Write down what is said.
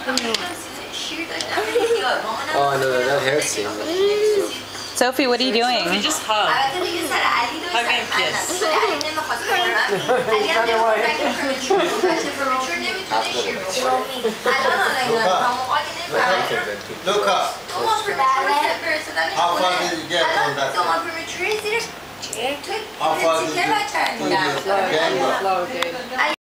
Oh no, that hair scene. Sophie, what are you doing? We just hug. Hug and kiss. Look up. How far did you get on that? How far did you get?